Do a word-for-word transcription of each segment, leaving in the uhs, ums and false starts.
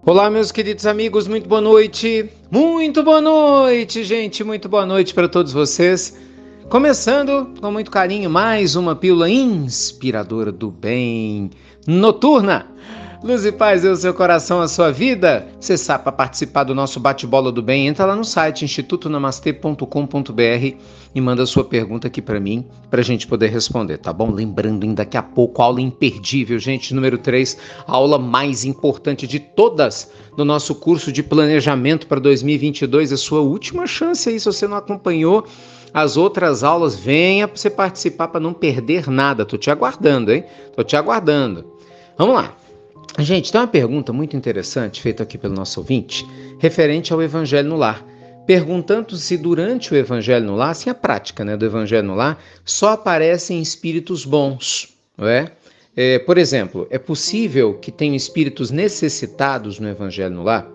Olá, meus queridos amigos, muito boa noite. Muito boa noite, gente, muito boa noite para todos vocês. Começando com muito carinho mais uma pílula inspiradora do bem noturna. Luz e paz é o seu coração, a sua vida. Você sabe, para participar do nosso bate-bola do bem, entra lá no site instituto namastê ponto com ponto br e manda a sua pergunta aqui para mim, para a gente poder responder, tá bom? Lembrando, em daqui a pouco, aula imperdível, gente, número três, a aula mais importante de todas do nosso curso de planejamento para dois mil e vinte e dois, a sua última chance aí, se você não acompanhou as outras aulas, venha para você participar para não perder nada. Tô te aguardando, hein? Tô te aguardando. Vamos lá. Gente, tem uma pergunta muito interessante feita aqui pelo nosso ouvinte, referente ao Evangelho no Lar, perguntando se durante o Evangelho no Lar, assim a prática, né, do Evangelho no Lar, só aparecem espíritos bons, não é? É, por exemplo, é possível que tenham espíritos necessitados no Evangelho no Lar?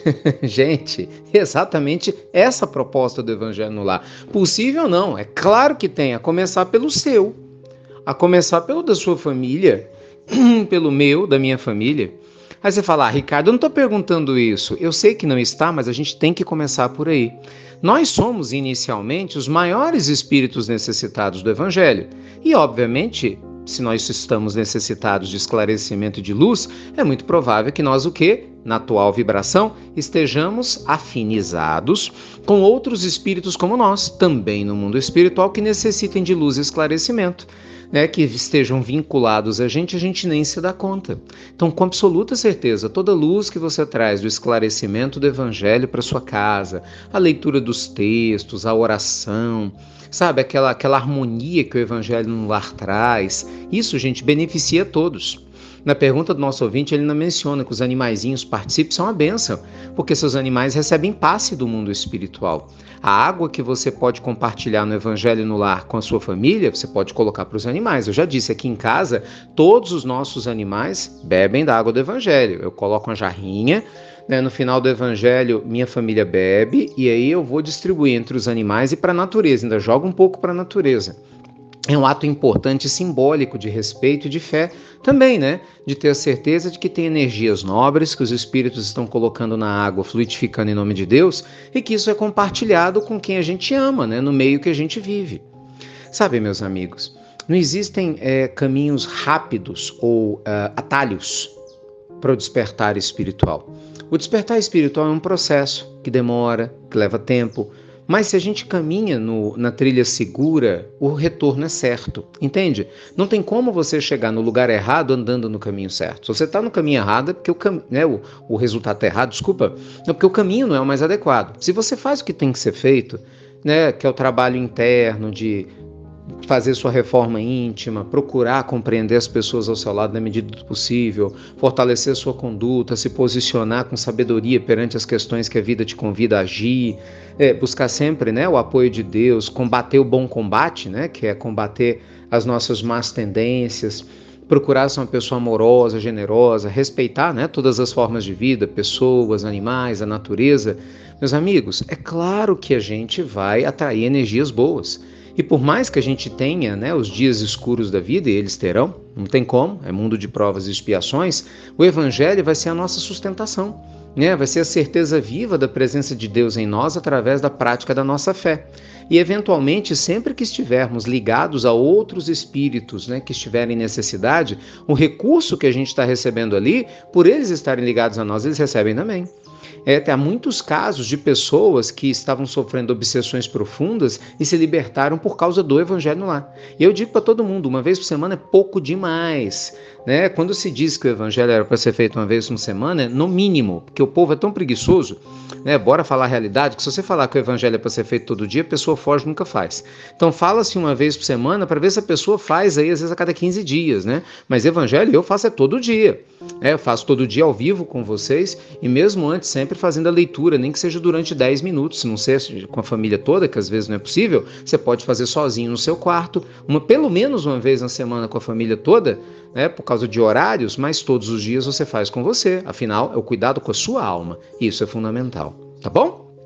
Gente, exatamente essa proposta do Evangelho no Lar. Possível não, é claro que tem, a começar pelo seu, a começar pelo da sua família, pelo meu, da minha família. Aí você fala, ah, Ricardo, eu não estou perguntando isso. Eu sei que não está, mas a gente tem que começar por aí. Nós somos, inicialmente, os maiores espíritos necessitados do Evangelho. E, obviamente, se nós estamos necessitados de esclarecimento e de luz, é muito provável que nós o quê? Na atual vibração, estejamos afinizados com outros espíritos como nós, também no mundo espiritual, que necessitem de luz e esclarecimento. Né, que estejam vinculados a gente, a gente nem se dá conta. Então, com absoluta certeza, toda luz que você traz do esclarecimento do Evangelho para sua casa, a leitura dos textos, a oração, sabe, aquela, aquela harmonia que o Evangelho no Lar traz, isso, gente, beneficia todos. Na pergunta do nosso ouvinte, ele não menciona que os animaizinhos participam, são uma bênção, porque seus animais recebem passe do mundo espiritual. A água que você pode compartilhar no Evangelho no Lar com a sua família, você pode colocar para os animais. Eu já disse, aqui em casa, todos os nossos animais bebem da água do Evangelho. Eu coloco uma jarrinha, né, no final do Evangelho, minha família bebe, e aí eu vou distribuir entre os animais e para a natureza, ainda jogo um pouco para a natureza. É um ato importante e simbólico de respeito e de fé também, né? De ter a certeza de que tem energias nobres que os espíritos estão colocando na água, fluidificando em nome de Deus, e que isso é compartilhado com quem a gente ama, né? No meio que a gente vive. Sabe, meus amigos, não existem é, caminhos rápidos ou uh, atalhos para o despertar espiritual. O despertar espiritual é um processo que demora, que leva tempo, mas se a gente caminha no, na trilha segura, o retorno é certo, entende? Não tem como você chegar no lugar errado andando no caminho certo. Se você está no caminho errado é porque o, cam... né, o, o resultado está errado, desculpa, é porque o caminho não é o mais adequado. Se você faz o que tem que ser feito, né, que é o trabalho interno de fazer sua reforma íntima, procurar compreender as pessoas ao seu lado na medida do possível, fortalecer sua conduta, se posicionar com sabedoria perante as questões que a vida te convida a agir, é, buscar sempre, né, o apoio de Deus, combater o bom combate, né, que é combater as nossas más tendências, procurar ser uma pessoa amorosa, generosa, respeitar, né, todas as formas de vida, pessoas, animais, a natureza. Meus amigos, é claro que a gente vai atrair energias boas. E por mais que a gente tenha, né, os dias escuros da vida, e eles terão, não tem como, é mundo de provas e expiações, o Evangelho vai ser a nossa sustentação, né? Vai ser a certeza viva da presença de Deus em nós através da prática da nossa fé. E, eventualmente, sempre que estivermos ligados a outros espíritos, né, que estiverem em necessidade, o recurso que a gente está recebendo ali, por eles estarem ligados a nós, eles recebem também. É, há muitos casos de pessoas que estavam sofrendo obsessões profundas e se libertaram por causa do Evangelho no Lar. E eu digo para todo mundo, uma vez por semana é pouco demais. Né? Quando se diz que o Evangelho era para ser feito uma vez por semana, é no mínimo, porque o povo é tão preguiçoso, né? Bora falar a realidade, que se você falar que o Evangelho é para ser feito todo dia, a pessoa foge e nunca faz. Então fala-se uma vez por semana para ver se a pessoa faz aí, às vezes a cada quinze dias, né? Mas Evangelho eu faço é todo dia. É, eu faço todo dia ao vivo com vocês e mesmo antes sempre fazendo a leitura, nem que seja durante dez minutos, se não seja com a família toda, que às vezes não é possível, você pode fazer sozinho no seu quarto, uma, pelo menos uma vez na semana com a família toda, né, por causa de horários, mas todos os dias você faz com você, afinal é o cuidado com a sua alma, e isso é fundamental, tá bom?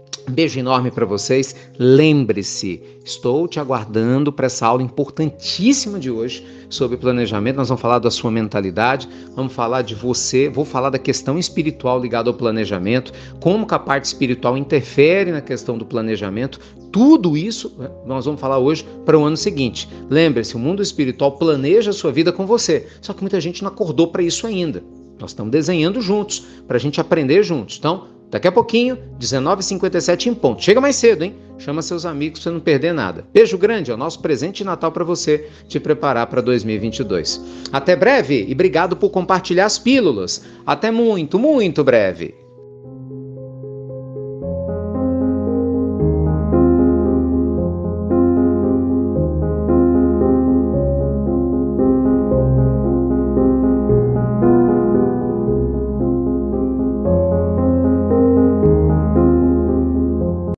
Um beijo enorme para vocês. Lembre-se, estou te aguardando para essa aula importantíssima de hoje sobre planejamento. Nós vamos falar da sua mentalidade, vamos falar de você, vou falar da questão espiritual ligada ao planejamento, como que a parte espiritual interfere na questão do planejamento. Tudo isso nós vamos falar hoje para o ano seguinte. Lembre-se, o mundo espiritual planeja a sua vida com você, só que muita gente não acordou para isso ainda. Nós estamos desenhando juntos, para a gente aprender juntos. Então, daqui a pouquinho, dezenove e cinquenta e sete em ponto. Chega mais cedo, hein? Chama seus amigos para você não perder nada. Beijo grande, é o nosso presente de Natal para você te preparar para dois mil e vinte e dois. Até breve e obrigado por compartilhar as pílulas. Até muito, muito breve.